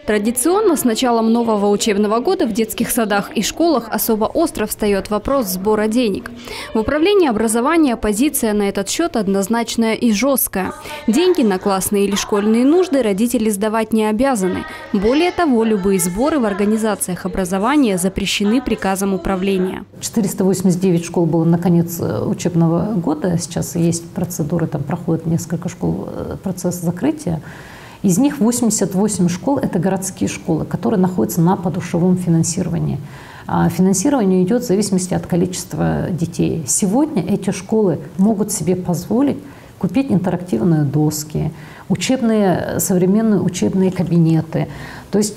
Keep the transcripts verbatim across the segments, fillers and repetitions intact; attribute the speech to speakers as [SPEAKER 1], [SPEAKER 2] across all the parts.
[SPEAKER 1] Традиционно с началом нового учебного года в детских садах и школах особо остро встает вопрос сбора денег. В управлении образования позиция на этот счет однозначная и жесткая. Деньги на классные или школьные нужды родители сдавать не обязаны. Более того, любые сборы в организациях образования запрещены приказом управления.
[SPEAKER 2] четыреста восемьдесят девять школ было на конец учебного года. Сейчас есть процедуры, там проходит несколько школ, процесс закрытия. Из них восемьдесят восемь школ – это городские школы, которые находятся на подушевом финансировании. А финансирование идет в зависимости от количества детей. Сегодня эти школы могут себе позволить купить интерактивные доски, учебные, современные учебные кабинеты. То есть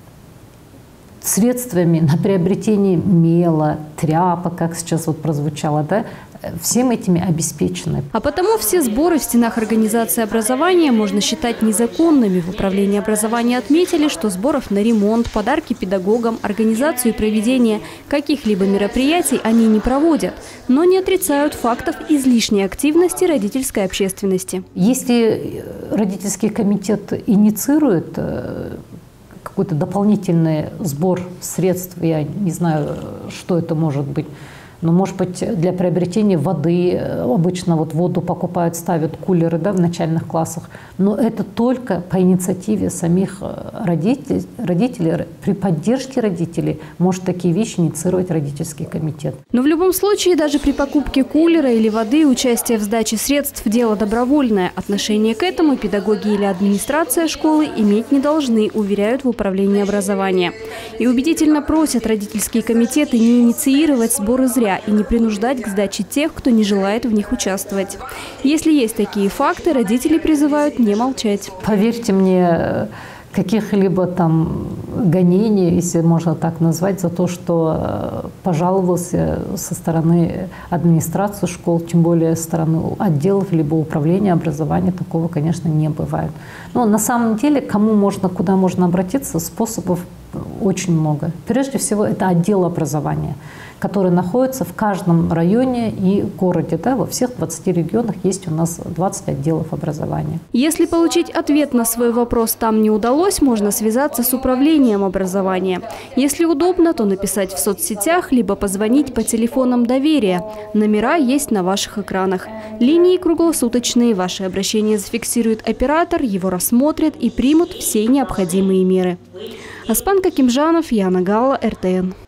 [SPEAKER 2] средствами на приобретение мела, тряпок, как сейчас вот прозвучало, да, всем этими обеспечены.
[SPEAKER 1] А потому все сборы в стенах организации образования можно считать незаконными. В управлении образования отметили, что сборов на ремонт, подарки педагогам, организацию и проведение каких-либо мероприятий они не проводят, но не отрицают фактов излишней активности родительской общественности.
[SPEAKER 2] Если родительский комитет инициирует какой-то дополнительный сбор средств, я не знаю, что это может быть, но, может быть, для приобретения воды, обычно вот воду покупают, ставят кулеры, да, в начальных классах, но это только по инициативе самих родителей, родителей. При поддержке родителей может такие вещи инициировать родительский комитет.
[SPEAKER 1] Но в любом случае, даже при покупке кулера или воды, участие в сдаче средств – дело добровольное. Отношение к этому педагоги или администрация школы иметь не должны, уверяют в управлении образования. И убедительно просят родительские комитеты не инициировать сборы зря и не принуждать к сдаче тех, кто не желает в них участвовать. Если есть такие факты, родители призывают не молчать.
[SPEAKER 2] Поверьте мне, каких-либо там гонений, если можно так назвать, за то, что пожаловался со стороны администрации школ, тем более со стороны отделов либо управления образования, такого, конечно, не бывает. Но на самом деле, кому можно, куда можно обратиться, способов очень много. Прежде всего, это отдел образования, который находится в каждом районе и городе. Да, во всех двадцати регионах есть у нас двадцать отделов образования.
[SPEAKER 1] Если получить ответ на свой вопрос там не удалось, можно связаться с управлением образования. Если удобно, то написать в соцсетях, либо позвонить по телефонам доверия. Номера есть на ваших экранах. Линии круглосуточные. Ваше обращение зафиксирует оператор, его рассмотрят и примут все необходимые меры. Аспан Кокимжанов, Яна Галла, эр тэ эн.